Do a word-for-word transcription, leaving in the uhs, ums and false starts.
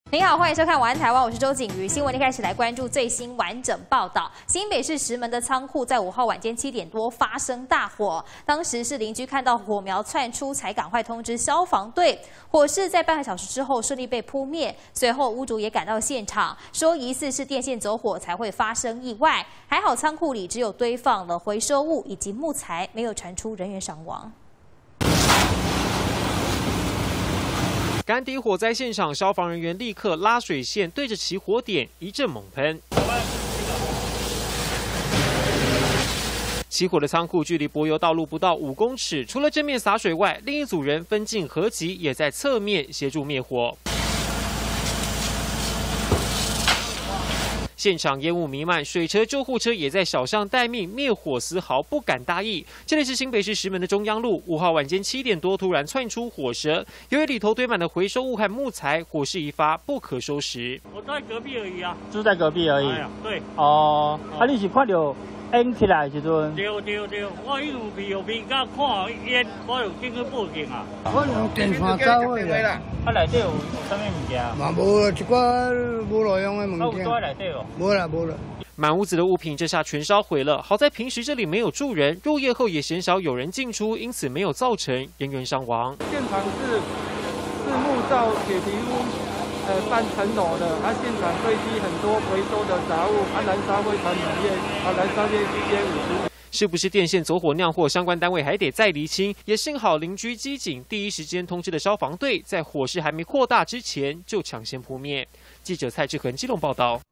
您好，欢迎收看《晚安台湾》，我是周景瑜。新闻一开始来关注最新完整报道。新北市石门的仓库在五号晚间七点多发生大火，当时是邻居看到火苗窜出，才赶快通知消防队。火势在半个小时之后顺利被扑灭，随后屋主也赶到现场，说疑似是电线走火才会发生意外。还好仓库里只有堆放了回收物以及木材，没有传出人员伤亡。 赶抵火灾现场，消防人员立刻拉水线对着起火点一阵猛喷。起火的仓库距离柏油道路不到五公尺，除了正面洒水外，另一组人分进合集，也在侧面协助灭火。 现场烟雾弥漫，水车、救护车也在小巷待命，灭火丝毫不敢大意。这里是新北市石门的中央路，五号晚间七点多突然窜出火舌，由于里头堆满了回收物和木材，火势一发不可收拾。 我在隔壁而已啊， 就在隔壁而已。 哎呀，对。 哦，啊，你是看到烟起来的时阵？ 对对对，我一路边后边甲看烟，我有进去报警啊。 我用电线走的啦。 啊，内底有有啥物物件？ 嘛无一寡无路用的物件。 啊，有在内底哦？ 无啦无啦。 满屋子的物品这下全烧毁了，好在平时这里没有住人，入夜后也鲜少有人进出，因此没有造成人员伤亡。 现场是是木造铁皮屋，呃，半层楼的，啊，现场堆积很多回收的杂物，啊，燃烧会传染液，啊，燃烧液一点五十。 是不是电线走火酿祸？相关单位还得再厘清。也幸好邻居机警第一时间通知了消防队，在火势还没扩大之前就抢先扑灭。记者蔡志恒基隆报道。